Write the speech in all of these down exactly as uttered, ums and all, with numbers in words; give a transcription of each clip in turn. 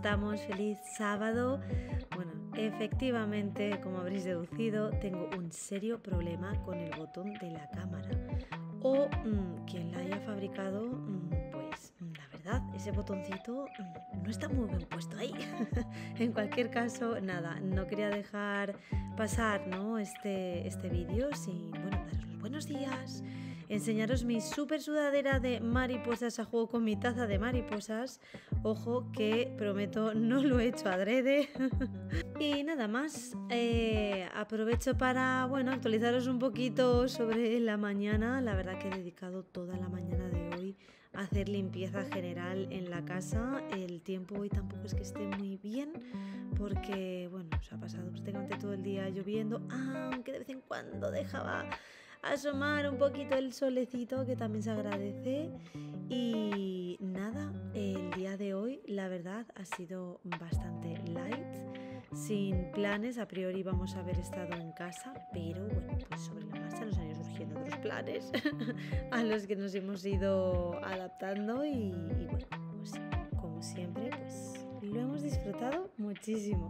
estamos? Feliz sábado. Bueno, efectivamente, como habréis deducido, tengo un serio problema con el botón de la cámara. O mmm, quien la haya fabricado, mmm, pues la verdad, ese botoncito mmm, no está muy bien puesto ahí. En cualquier caso, nada, no quería dejar pasar, ¿no? este, este vídeo sin, bueno, daros los buenos días, enseñaros mi súper sudadera de mariposas a juego con mi taza de mariposas. Ojo que prometo no lo he hecho adrede. Y nada más, eh, aprovecho para, bueno, actualizaros un poquito sobre la mañana. La verdad que he dedicado toda la mañana de hoy a hacer limpieza general en la casa. El tiempo hoy tampoco es que esté muy bien porque, bueno, se ha pasado prácticamente todo el día lloviendo, aunque de vez en cuando dejaba asomar un poquito el solecito, que también se agradece. Y nada, el día de hoy la verdad ha sido bastante light, sin planes. A priori vamos a haber estado en casa, pero bueno, pues sobre la marcha nos han ido surgiendo otros planes a los que nos hemos ido adaptando y, y bueno, pues, como siempre, pues lo hemos disfrutado muchísimo.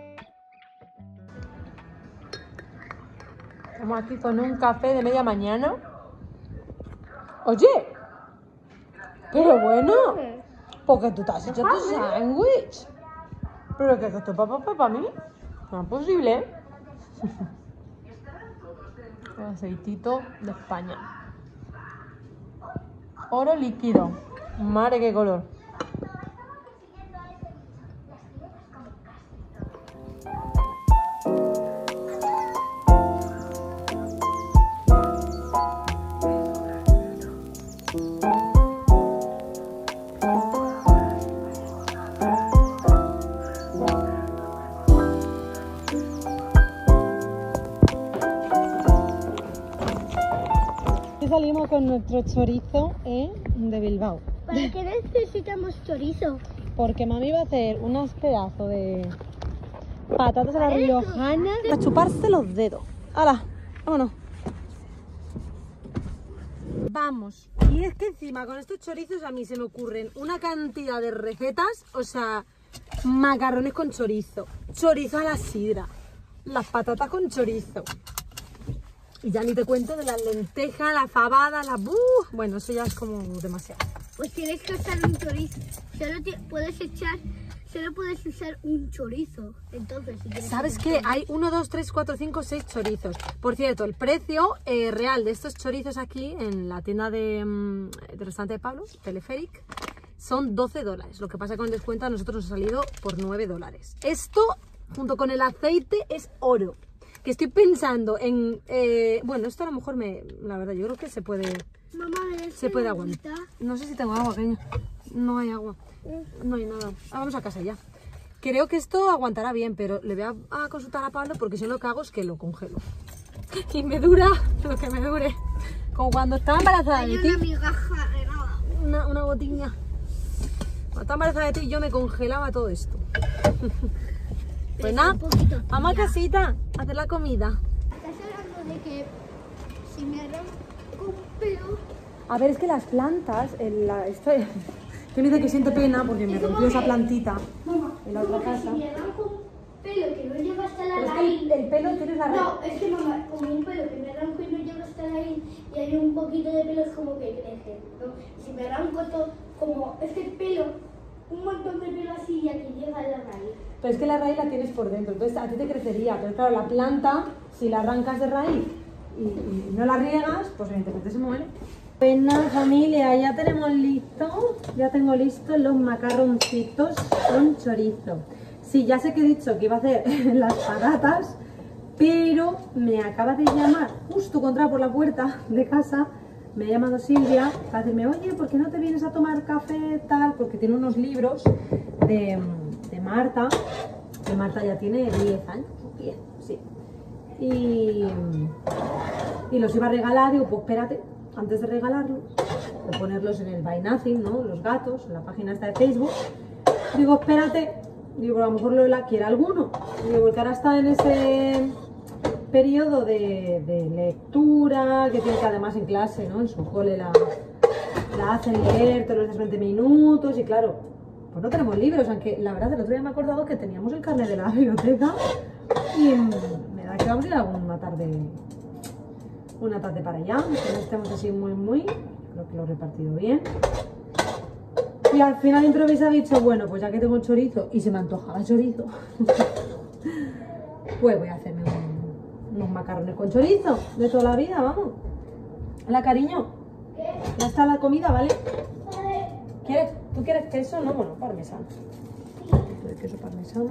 Estamos aquí con un café de media mañana. Oye, pero bueno, porque tú te has hecho tu sándwich. Pero que esto es para pa, pa mí. No es posible. El aceitito de España. Oro líquido. Madre, qué color. Salimos con nuestro chorizo ¿eh? de Bilbao. ¿Para qué necesitamos chorizo? Porque mami va a hacer unos pedazos de patatas a la riojana para chuparse los dedos. ¡Hala! ¡Vámonos! Vamos. Y es que encima con estos chorizos a mí se me ocurren una cantidad de recetas. O sea, macarrones con chorizo, chorizo a la sidra, las patatas con chorizo. Y ya ni te cuento de las lentejas, la fabada, la... ¡Buh! Bueno, eso ya es como demasiado. Pues tienes que usar un chorizo. Solo te puedes echar, solo puedes usar un chorizo. Entonces, si quieres... ¿Sabes qué? Hay uno, dos, tres, cuatro, cinco, seis chorizos. Por cierto, el precio eh, real de estos chorizos aquí en la tienda de, um, del restaurante de Pablo, Teleferic, son doce dólares. Lo que pasa con el descuento a nosotros nos ha salido por nueve dólares. Esto, junto con el aceite, es oro. Que estoy pensando en... Eh, bueno, esto a lo mejor me... La verdad, yo creo que se puede... Mamá, se puede aguantar. No sé si tengo agua, cariño. No hay agua. No hay nada. Ah, vamos a casa ya. Creo que esto aguantará bien, pero le voy a, a consultar a Pablo porque si no lo que hago es que lo congelo. Y me dura lo que me dure. Como cuando estaba embarazada de ti. Hay una migaja regada. Una, una gotiña. Cuando estaba embarazada de ti yo me congelaba todo esto. Pues nada, vamos a casita a hacer la comida. ¿Estás hablando de que si me arranco un pelo? A ver, es que las plantas, en la, esto, yo me dice que siento pena porque me rompió esa plantita Mamá, en la otra que casa. si me arranco un pelo que no llega hasta la Pero es que raíz... el, el pelo tienes la raíz. No, es que mamá, como un pelo que me arranco y no llega hasta la raíz y hay un poquito de pelo, es como que crece, ¿no? Y si me arranco todo, como este pelo, un montón de pelo así y aquí llega a la raíz. Pero es que la raíz la tienes por dentro, entonces a ti te crecería. Pero claro, la planta, si la arrancas de raíz y, y no la riegas, pues evidentemente se muere. Pues nada, familia, ya tenemos listo, ya tengo listos los macarroncitos con chorizo. Sí, ya sé que he dicho que iba a hacer las patatas, pero me acaba de llamar, justo contra por la puerta de casa, me ha llamado Silvia para decirme, oye, ¿por qué no te vienes a tomar café tal? Porque tiene unos libros de... de Marta, que Marta ya tiene diez años, diez, sí, y, y los iba a regalar. Digo, pues espérate, antes de regalarlo, de ponerlos en el Buy Nothing, ¿no? Los gatos, en la página esta de Facebook, digo, espérate, digo, a lo mejor Lola quiere alguno, digo, porque ahora está en ese periodo de, de lectura, que tiene que además en clase, ¿no? En su cole la, la hacen leer todos los veinte minutos y claro, pues no tenemos libros, aunque la verdad el otro día me he acordado que teníamos el carnet de la biblioteca y me da que vamos a ir alguna tarde, una tarde para allá, que no estemos así muy muy, creo que lo he repartido bien. Y al final improvisado he dicho, bueno, pues ya que tengo chorizo y se me antojaba chorizo, pues voy a hacerme un, unos macarrones con chorizo de toda la vida, vamos. Hola, cariño. ¿Qué? Ya está la comida, ¿vale? Vale. ¿Quieres? ¿Tú quieres queso? No, bueno, parmesano. Un poquito de queso parmesano.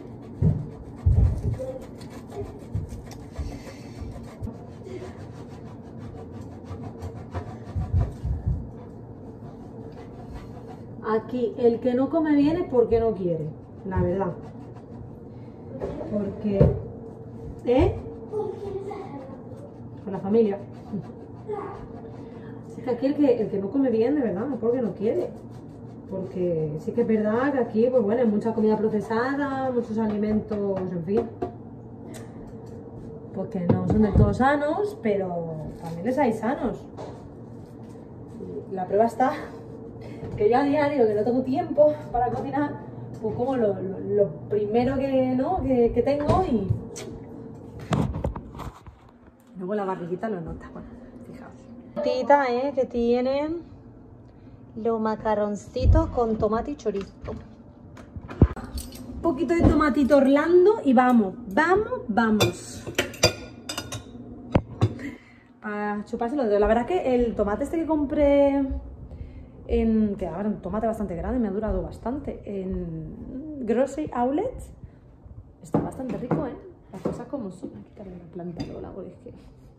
Aquí, el que no come bien es porque no quiere, la verdad. Porque... ¿Eh? ¿Con quién estás hablando? Con la familia. Así que aquí el que, el que no come bien, de verdad, es porque no quiere. Porque sí que es verdad que aquí, pues bueno, hay mucha comida procesada, muchos alimentos, en fin. Pues que no son del todo sanos, pero también les hay sanos. Y la prueba está que yo a diario, que no tengo tiempo para cocinar, pues como lo, lo, lo primero que, ¿no? que, que tengo y... Luego la barriguita lo nota, bueno, fijaos. Tita, ¿eh? Que tienen los macarroncitos con tomate y chorizo. Un poquito de tomatito Orlando y vamos, vamos, vamos. A chupárselo. La verdad que el tomate este que compré, en, que ahora un tomate bastante grande, me ha durado bastante, en Grocery Outlet, está bastante rico, ¿eh? Las cosas como son. Aquí también la planta Lola, porque es que...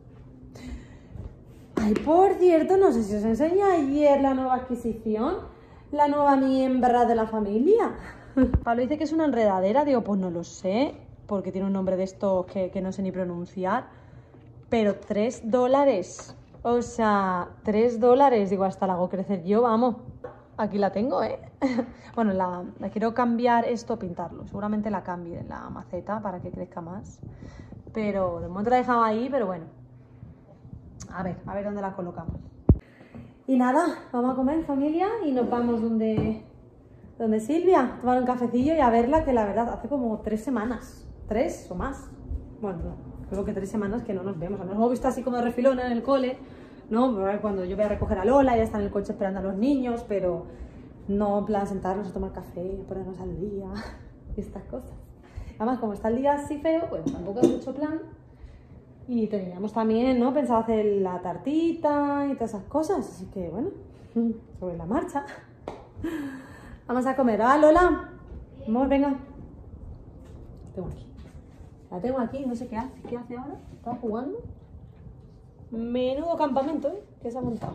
Ay, por cierto, no sé si os enseñé ayer la nueva adquisición, la nueva miembro de la familia. Pablo dice que es una enredadera, digo, pues no lo sé, porque tiene un nombre de estos que, que no sé ni pronunciar, pero tres dólares, o sea, tres dólares, digo, hasta la hago crecer yo, vamos, aquí la tengo, ¿eh? Bueno, la, la quiero cambiar esto, pintarlo, seguramente la cambie en la maceta para que crezca más, pero de momento la he dejado ahí, pero bueno. A ver, a ver dónde la colocamos. Y nada, vamos a comer, familia, y nos vamos donde, donde Silvia, a tomar un cafecillo y a verla, que la verdad hace como tres semanas, tres o más. Bueno, no, creo que tres semanas que no nos vemos. Nos hemos visto así como de refilón en el cole, ¿no? Cuando yo voy a recoger a Lola, ya está en el coche esperando a los niños, pero no en plan sentarnos a tomar café, ponernos al día y estas cosas. Además, como está el día así feo, pues tampoco hay mucho plan. Y teníamos también, ¿no? Pensado hacer la tartita y todas esas cosas. Así que, bueno, sobre la marcha. Vamos a comer. ¡Ah, Lola! Vamos, venga. La tengo aquí. La tengo aquí, no sé qué hace. ¿Qué hace ahora? ¿Está jugando? Menudo campamento, ¿eh? Que se ha montado.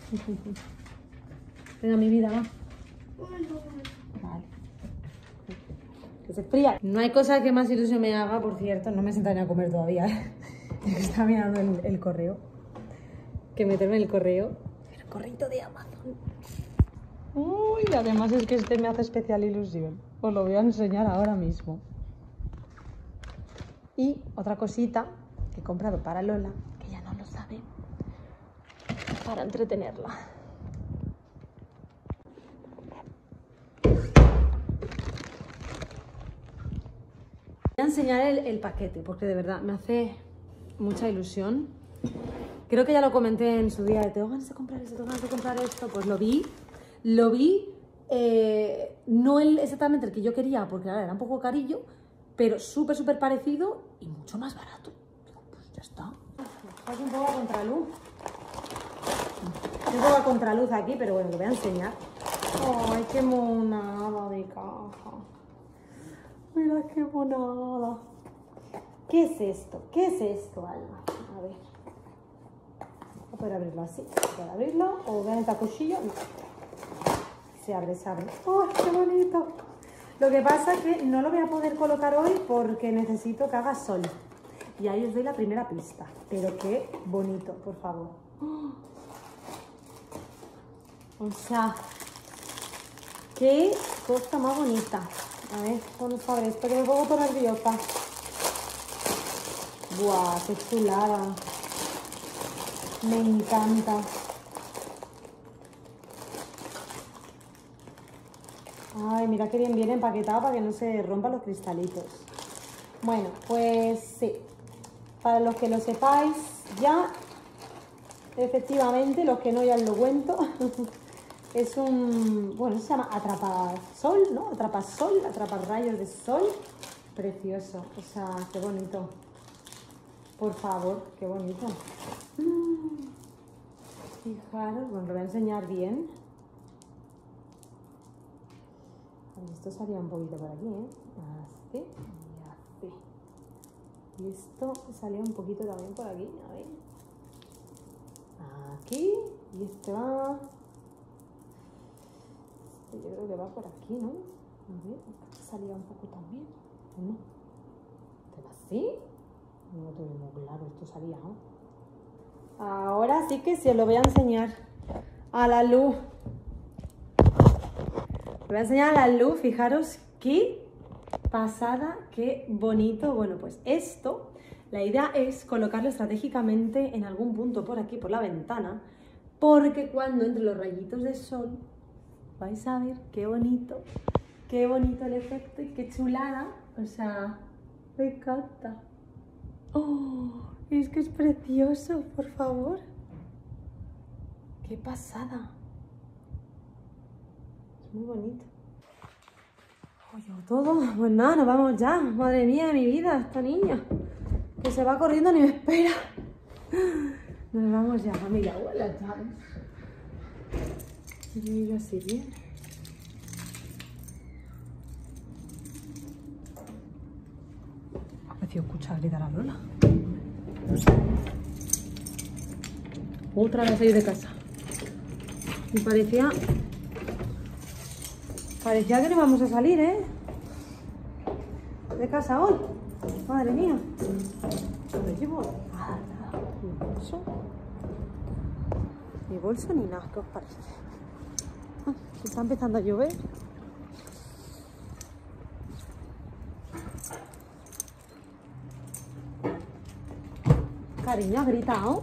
Venga, mi vida, va. Vale. Que se fría. No hay cosa que más ilusión me haga, por cierto. No me sentaré a comer todavía, ¿eh? Está mirando el, el correo. Que meterme en el correo. El correo de Amazon. Uy, además es que este me hace especial ilusión. Os lo voy a enseñar ahora mismo. Y otra cosita que he comprado para Lola, que ella no lo sabe, para entretenerla. Voy a enseñar el, el paquete, porque de verdad me hace mucha ilusión. Creo que ya lo comenté en su día, de tengo ganas de comprar esto, tengo ganas de comprar esto. Pues lo vi, lo vi, eh, no el, exactamente el que yo quería, porque claro, era un poco carillo, pero súper, súper parecido y mucho más barato. Digo, pues ya está. Es un poco a contraluz. Un poco a contraluz aquí, pero bueno, lo voy a enseñar. Ay, qué monada de caja. Mira qué monada. ¿Qué es esto? ¿Qué es esto, Alma? A ver. Voy a poder abrirlo así. Voy a poder abrirlo. O voy a necesitar cuchillo. No. Se abre, se abre. ¡Ay, qué bonito! Lo que pasa es que no lo voy a poder colocar hoy porque necesito que haga sol. Y ahí os doy la primera pista. Pero qué bonito, por favor. ¡Oh! O sea, qué cosa más bonita. A ver, ¿cómo se abre esto? Que me pongo toda nerviosa. ¡Buah, qué chulada! Me encanta. Ay, mira qué bien viene empaquetado para que no se rompan los cristalitos. Bueno, pues sí. Para los que lo sepáis ya, efectivamente, los que no ya os lo cuento. Es un, bueno, se llama atrapasol, ¿no? Atrapasol, atraparrayos de sol. Precioso, o sea, qué bonito. Por favor, qué bonito. Mm. Fijaros, bueno, lo voy a enseñar bien. Esto salía un poquito por aquí, ¿eh? Así y así. Y esto salía un poquito también por aquí, a ver. Aquí, y este va... Yo creo que va por aquí, ¿no? A ver, salía un poco también. ¿No? ¿Te va así? No tengo muy claro, esto salía, ¿no? Ahora sí que sí os lo voy a enseñar a la luz. Os voy a enseñar a la luz, fijaros qué pasada, qué bonito. Bueno, pues esto, la idea es colocarlo estratégicamente en algún punto por aquí, por la ventana, porque cuando entre los rayitos de sol vais a ver qué bonito, qué bonito el efecto y qué chulada. O sea, me encanta. Oh, es que es precioso, por favor. Qué pasada. Es muy bonito. Oye, todo. Pues nada, nos vamos ya. Madre mía de mi vida, esta niña. Que se va corriendo ni me espera. Nos vamos ya, familia. Hola, llaves. Y yo así bien. Ha parecido escuchar gritar a Lola. Otra vez salir de casa. Me parecía... Parecía que no íbamos a salir, ¿eh? De casa hoy. Madre mía. ¿Dónde llevo? Nada, nada. Mi bolso. Ni bolso ni nada. ¿Qué os parece? Ah, está empezando a llover. Cariño, ¿has gritado?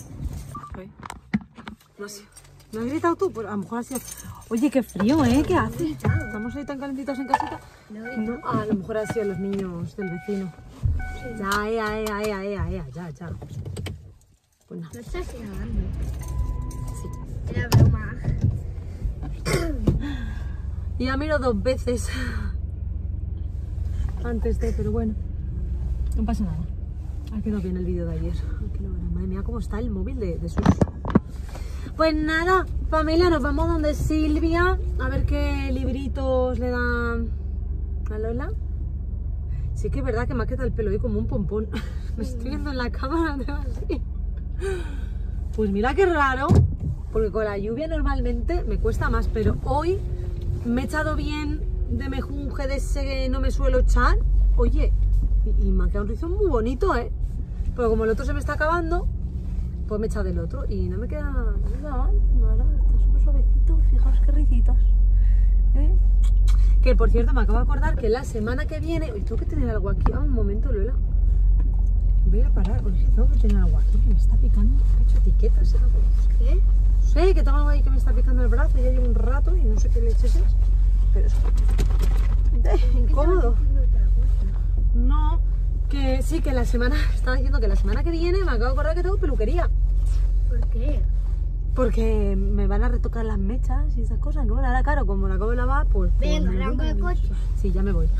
No sé. ¿No has gritado tú? Pues a lo mejor ha sido... Oye, qué frío, ¿eh? ¿Qué hace? ¿Estamos ahí tan calentitos en casita? No, ah, a lo mejor han sido los niños del vecino. Ya, ya, ya, ya, ya, ya, ya, ya. Pues nada. ¿No estás grabando? Sí. Era broma. Y ya miro dos veces antes de, pero bueno, no pasa nada. Ha quedado bien el vídeo de ayer. Madre mía, cómo está el móvil de, de sus... Pues nada, familia, nos vamos donde Silvia a ver qué libritos le dan a Lola. Sí que es verdad que me ha quedado el pelo ahí como un pompón. Me estoy viendo en la cámara, ¿no? Así. Pues mira qué raro, porque con la lluvia normalmente me cuesta más, pero hoy me he echado bien de mejunje de ese que no me suelo echar. Oye, y, y me ha quedado un rizo muy bonito, ¿eh? Pero como el otro se me está acabando, pues me he echado del otro y no me queda, no me queda mal. Ahora está súper suavecito, fijaos qué ricitos. ¿Eh? Que por cierto, me acabo de acordar que la semana que viene... Uy, tengo que tener algo aquí. Ah, un momento, Lola. Voy a parar, porque tengo que tener algo aquí que me está picando. ¿He hecho etiquetas? ¿Qué? No sé, que tengo algo ahí que me está picando el brazo. Ya llevo un rato y no sé qué leches es. Pero es eh, incómodo. No, que sí, que la semana... Estaba diciendo que la semana que viene me acabo de acordar que tengo peluquería. ¿Por qué? Porque me van a retocar las mechas y esas cosas. Que bueno, ahora claro, como la acabo de lavar, pues... Venga, pues, arranco el coche. Sí, ya me voy.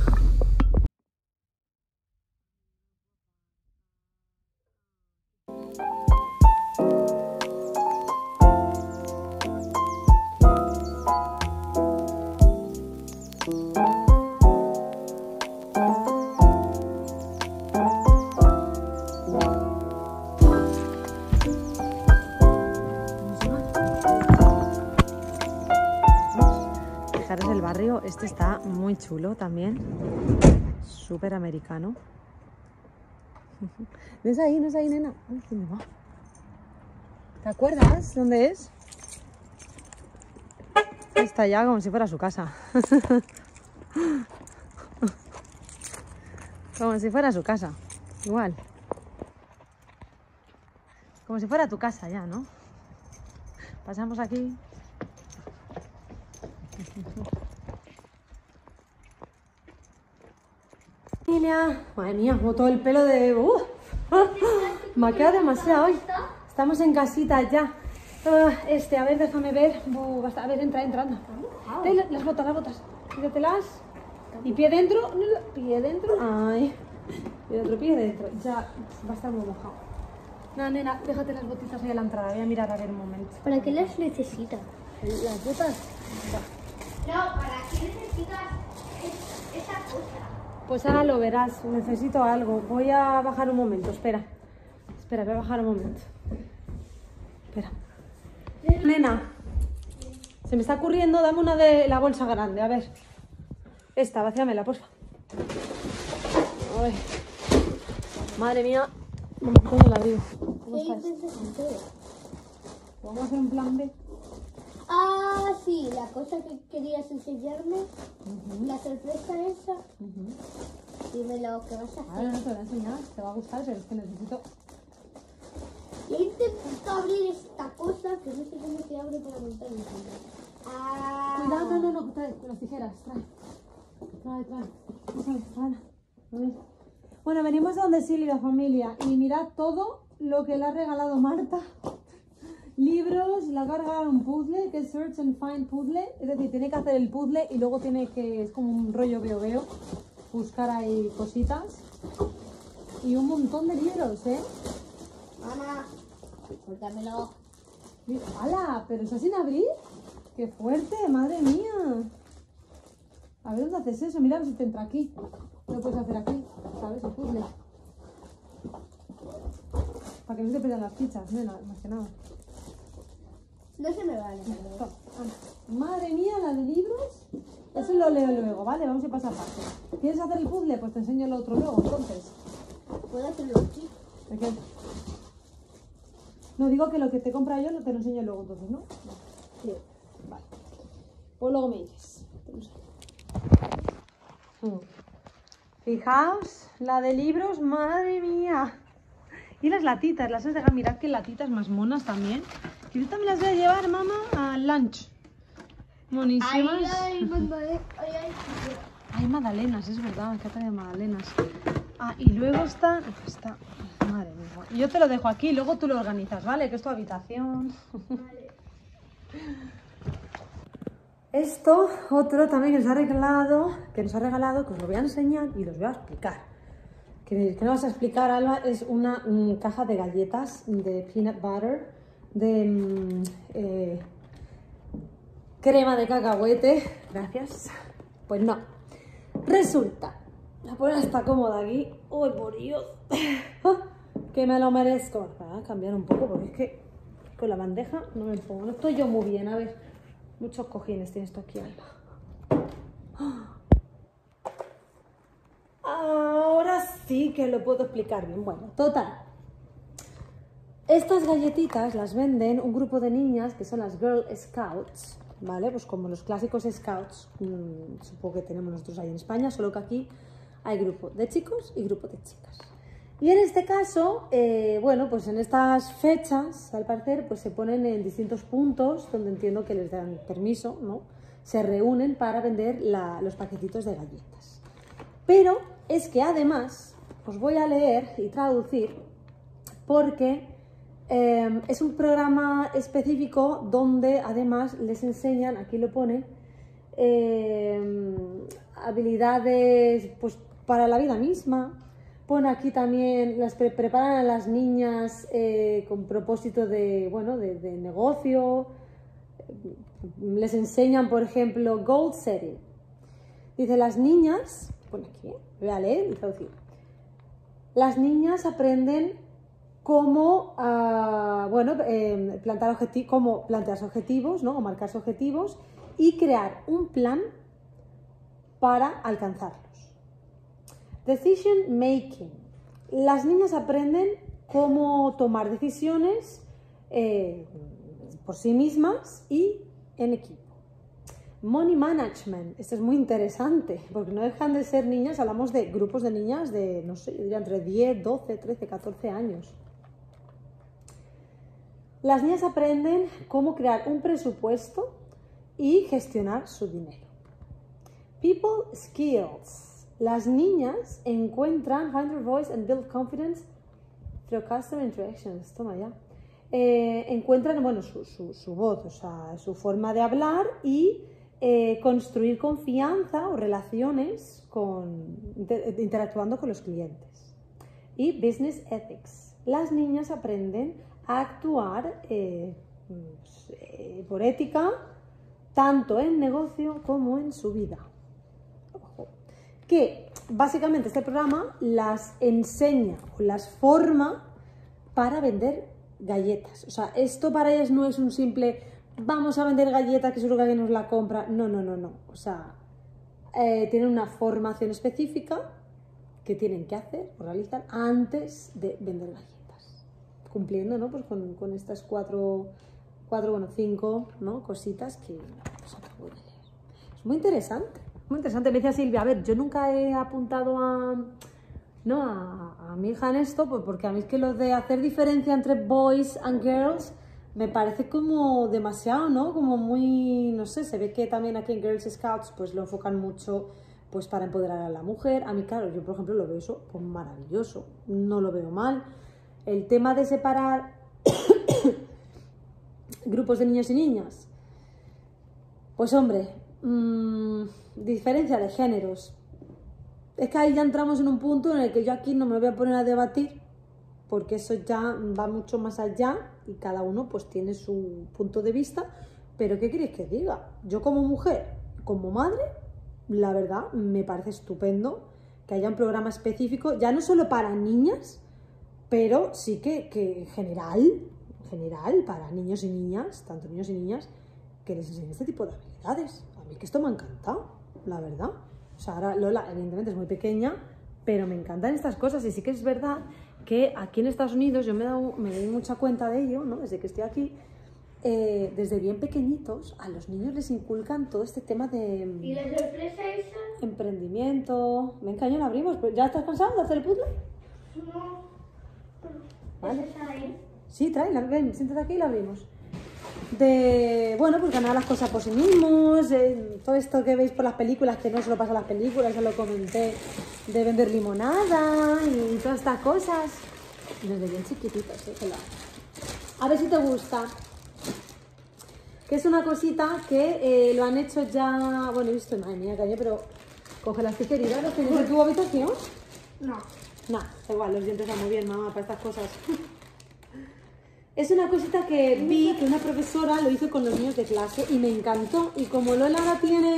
El barrio este está muy chulo también, súper americano. ¿No es ahí? ¿No es ahí, nena? Ay, ¿qué me va? ¿Te acuerdas dónde es? Está ya como si fuera su casa. Como si fuera su casa, igual. Como si fuera tu casa ya, ¿no? Pasamos aquí. familia. Madre mía, como todo el pelo de... Uh, me ha quedado demasiado hoy. Estamos en casita ya. Uh, este, a ver, déjame ver. Uh, basta. A ver, entra, entra, anda. Ten las botas, las botas. Quítatelas. Y pie dentro. Pie dentro. Ay. Pie dentro, pie dentro. Ya va a estar muy mojado. No, nena, déjate las botitas ahí a la entrada. Voy a mirar a ver un momento. ¿Para qué las necesitas? ¿Las botas? No, ¿para qué necesitas esa cosa? Pues ahora lo verás. Necesito algo. Voy a bajar un momento. Espera. Espera, voy a bajar un momento. Espera. Nena, se me está ocurriendo. Dame una de la bolsa grande. A ver. Esta, vacíamela, porfa. A ver. Madre mía. ¿Cómo la abrigo? ¿Cómo estás? ¿Vamos a hacer un plan B? Ah, sí, la cosa que querías enseñarme, uh-huh. La sorpresa esa. Uh-huh. Dime lo que vas a hacer. Ahora no te voy a enseñar, te va a gustar, pero es que necesito... Yo intento abrir esta cosa que no sé cómo se abre para montar mi cámara. Ah. Cuidado, no, no, no, trae con las tijeras, trae. Trae, trae. Trae, trae. A ver. Bueno, venimos de donde Silvia, familia, y mirad todo lo que le ha regalado Marta. Libros, le ha cargado un puzzle, que es Search and Find Puzzle, es decir, tiene que hacer el puzzle y luego tiene que, es como un rollo veo veo, buscar ahí cositas. Y un montón de libros, ¿eh? Mamá, suéltamelo. ¡Hala! ¿Pero está sin abrir? ¡Qué fuerte! ¡Madre mía! A ver, ¿dónde haces eso? Mira a ver si te entra aquí. Lo puedes hacer aquí, ¿sabes? El puzzle. Para que no se pierdan las fichas, nena, más que nada. No se me van a Toma, madre mía, la de libros. Eso lo leo luego, ¿vale? Vamos a pasar parte. ¿Quieres hacer el puzzle? Pues te enseño el otro luego, entonces. ¿Puedo hacerlo aquí? ¿De qué? No, digo que lo que te compra yo no te lo enseño luego, entonces, ¿no? Sí. Vale. Pues luego me dices. Hmm. Fijaos, la de libros, madre mía. Y las latitas, las has dejado. Mirad qué latitas más monas también. Y yo también las voy a llevar, mamá, al lunch. Monísimas. Ay, ay, ay, ay, ay. Hay magdalenas, es verdad, que ha traído magdalenas. Ah, y luego está... está... Madre mía. Yo te lo dejo aquí, luego tú lo organizas, ¿vale? Que es tu habitación. Vale. Esto, otro también que nos ha regalado, que nos ha regalado, que os lo voy a enseñar y os voy a explicar. Que, que no vas a explicar, Alba, es una um, caja de galletas de peanut butter, de um, eh, crema de cacahuete. Gracias. Pues no. Resulta, la poner está cómoda aquí. ¡Uy, por Dios! Que me lo merezco. Voy a cambiar un poco porque es que con la bandeja no me pongo. No estoy yo muy bien, a ver. Muchos cojines tiene esto aquí, Alba. Ahora sí que lo puedo explicar bien. Bueno, total. Estas galletitas las venden un grupo de niñas que son las Girl Scouts, ¿vale? Pues como los clásicos Scouts, mmm, supongo que tenemos nosotros ahí en España, solo que aquí hay grupo de chicos y grupo de chicas. Y en este caso, eh, bueno, pues en estas fechas, al parecer, pues se ponen en distintos puntos, donde entiendo que les dan permiso, ¿no? Se reúnen para vender la, los paquetitos de galletas. Pero es que además, os voy a leer y traducir, porque eh, es un programa específico donde además les enseñan, aquí lo pone, eh, habilidades pues, para la vida misma. Pone aquí también, las pre preparan a las niñas eh, con propósito de, bueno, de, de negocio. Les enseñan, por ejemplo, goal setting. Dice, las niñas, pone aquí, voy a leer y traducir. Las niñas aprenden cómo, uh, bueno, eh, plantar objetivos, cómo plantearse objetivos, ¿no? O marcarse objetivos y crear un plan para alcanzarlos. Decision making. Las niñas aprenden cómo tomar decisiones eh, por sí mismas y en equipo. Money management. Esto es muy interesante porque no dejan de ser niñas. Hablamos de grupos de niñas de, no sé, yo diría entre diez, doce, trece, catorce años. Las niñas aprenden cómo crear un presupuesto y gestionar su dinero. People skills. Las niñas encuentran, find their voice and build confidence through customer interactions. Toma ya. Eh, encuentran, bueno, su, su, su voz, o sea, su forma de hablar y eh, construir confianza o relaciones con, inter, interactuando con los clientes. Y business ethics. Las niñas aprenden a actuar eh, pues, eh, por ética, tanto en negocio como en su vida. Ojo. Que básicamente este programa las enseña o las forma para vender galletas. O sea, esto para ellas no es un simple vamos a vender galletas que seguro que alguien nos la compra. No, no, no, no. O sea, eh, tienen una formación específica que tienen que hacer o realizar antes de vender galletas. Cumpliendo, ¿no? Pues con, con estas cuatro, cuatro, bueno, cinco, ¿no? Cositas que pues, acabo de leer. Es muy interesante, muy interesante. Me decía Silvia, a ver, yo nunca he apuntado a, ¿no? a, a mi hija en esto, pues porque a mí es que lo de hacer diferencia entre boys and girls me parece como demasiado, ¿no? Como muy, no sé, se ve que también aquí en Girl Scouts pues lo enfocan mucho pues para empoderar a la mujer. A mí, claro, yo por ejemplo lo veo eso pues maravilloso, no lo veo mal. El tema de separar grupos de niños y niñas, pues hombre, mmm, diferencia de géneros. Es que ahí ya entramos en un punto en el que yo aquí no me voy a poner a debatir, porque eso ya va mucho más allá y cada uno pues tiene su punto de vista. Pero ¿qué queréis que diga? Yo como mujer, como madre, la verdad me parece estupendo que haya un programa específico, ya no solo para niñas, pero sí que, que en general, en general, para niños y niñas, tanto niños y niñas, que les enseñen este tipo de habilidades. A mí que esto me ha encantado, la verdad. O sea, ahora Lola evidentemente es muy pequeña, pero me encantan estas cosas. Y sí que es verdad que aquí en Estados Unidos yo me, he dado, me doy mucha cuenta de ello, ¿no? Desde que estoy aquí, eh, desde bien pequeñitos a los niños les inculcan todo este tema de ¿Y la sorpresa esa? emprendimiento. Venga, ya la abrimos. ¿Ya estás cansado de hacer el puzzle? No. Vale. ¿Esa ahí? Sí, tráela, ven, siéntate aquí y la abrimos. De, bueno, pues ganar las cosas por sí mismos, eh, todo esto que veis por las películas, que no solo pasa en las películas, ya lo comenté, de vender limonada y todas estas cosas. Desde bien chiquititos, eh, que lo hago. A ver si te gusta. Que es una cosita que eh, lo han hecho ya, bueno, he visto, madre mía, cariño, pero coge las tijeritas, ¿los tienes en tu habitación? No. No, da igual, los dientes van muy bien, mamá, para estas cosas. Es una cosita que vi que una profesora lo hizo con los niños de clase y me encantó. Y como Lola ahora tiene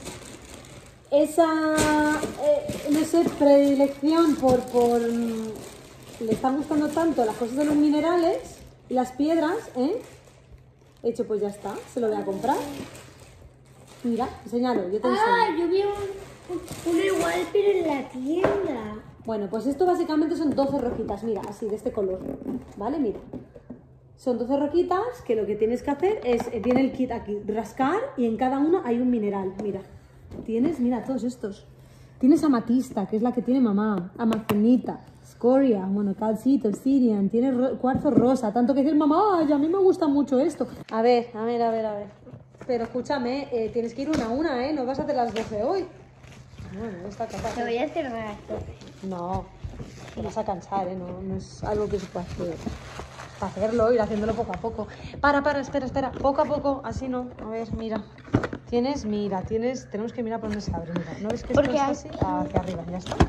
esa, eh, no sé, predilección por, por... Le están gustando tanto las cosas de los minerales y las piedras, ¿eh? He dicho, pues ya está, se lo voy a comprar. Mira, enséñalo, yo te enseño. Ah, yo vi un, un igual, pero en la tienda. Bueno, pues esto básicamente son doce roquitas, mira, así, de este color, ¿vale? Mira. Son doce roquitas que lo que tienes que hacer es, eh, viene el kit aquí, rascar y en cada una hay un mineral, mira. Tienes, mira, todos estos. Tienes amatista, que es la que tiene mamá, amazonita, escoria, bueno, calcito, obsidian, tiene ro cuarzo rosa, tanto que dices, mamá, ay, a mí me gusta mucho esto. A ver, a ver, a ver, a ver. Pero escúchame, eh, tienes que ir una a una, ¿eh? No vas a hacer las doce hoy. Bueno, está capaz. Lo voy a hacer a las doce. No, te vas a cansar, ¿eh? No, no es algo que se pueda hacer. Hacerlo, ir haciéndolo poco a poco. Para, para, espera, espera. Poco a poco, así no. A ver, mira. Tienes, mira, tienes... Tenemos que mirar por dónde se abre, mira. ¿No ves que esto está así? Hacia arriba, ya está.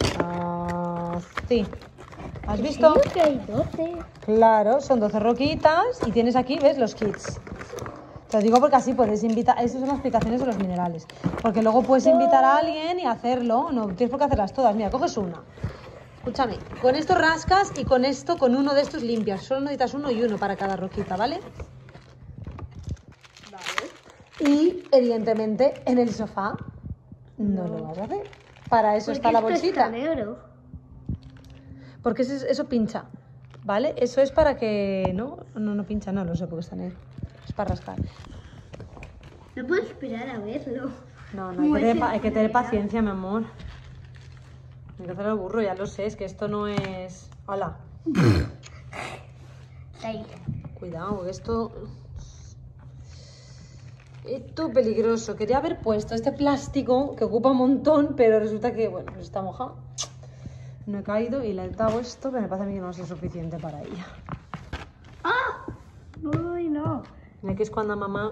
Así. ¿Has visto? Sí, que hay doce. Claro, son doce roquitas y tienes aquí, ¿ves? Los kits. Te lo digo porque así puedes invitar... Esas son las explicaciones de los minerales. Porque luego puedes invitar a alguien y hacerlo. No tienes por qué hacerlas todas. Mira, coges una. Escúchame, con esto rascas y con esto, con uno de estos limpias. Solo necesitas uno y uno para cada roquita, ¿vale? Vale. Y, evidentemente, en el sofá no, no lo vas a hacer. Para eso está la bolsita. Está negro. Porque eso, eso pincha, ¿vale? Eso es para que... No, no, no pincha, no, no sé por qué está negro. Es para rascar. No puedo esperar a verlo. No, no, hay que, tener, hay que tener paciencia, mi amor. Hay que hacer el burro, ya lo sé, es que esto no es... ¡Hala! Ahí. Cuidado, esto... Esto peligroso. Quería haber puesto este plástico que ocupa un montón, pero resulta que, bueno, está mojado. No he caído y le he dado esto, pero me parece a mí que no es lo suficiente para ella. ¡Ah! Uy, no. Mira que es cuando a mamá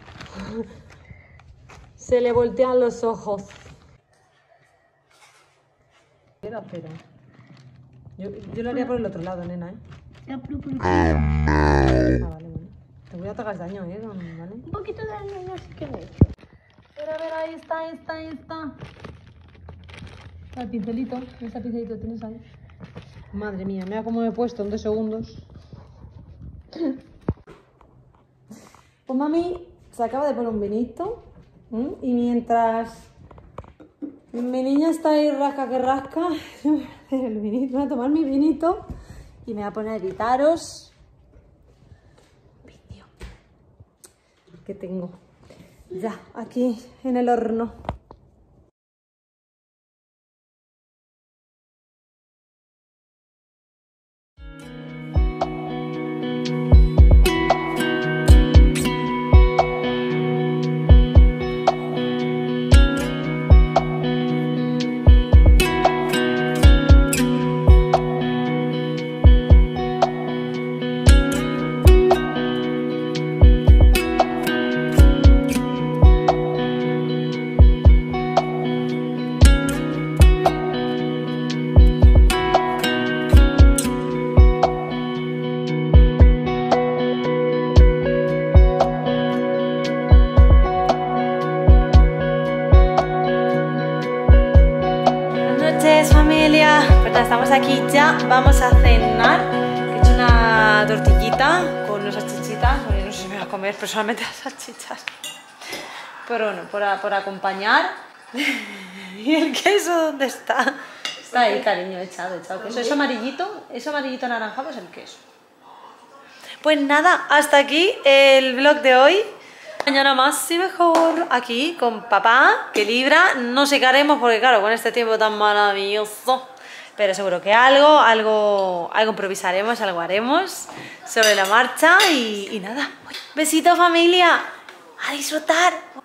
se le voltean los ojos. Espera, espera. Yo, yo lo haría por el otro lado, nena, ¿eh? Ya, pero ¿por qué? Ah, vale, vale. Te voy a atacar daño, ¿eh? ¿Vale? Un poquito de daño sí que me he hecho. Pero a ver, ahí está, ahí está, ahí está. El pincelito, ese pincelito tienes ahí. Madre mía, mira cómo me he puesto en dos segundos. Pues mami se acaba de poner un vinito. ¿m? Y mientras mi niña está ahí rasca que rasca, el vinito, voy a tomar mi vinito y me voy a poner a editaros un vídeo que tengo ya aquí en el horno. Familia, pues ya estamos aquí ya, vamos a cenar. He hecho una tortillita con unas salchichitas, bueno, no sé si me voy a comer personalmente las salchichas, pero bueno, por, a, por acompañar. ¿Y el queso dónde está? Está ahí, cariño, echado, echado queso. Eso amarillito, eso amarillito anaranjado es el queso. Pues nada, hasta aquí el vlog de hoy. Mañana más y mejor aquí con papá, que libra, no sé qué haremos porque claro, con este tiempo tan maravilloso, pero seguro que algo, algo, algo improvisaremos, algo haremos sobre la marcha y, y nada. Besito familia, a disfrutar.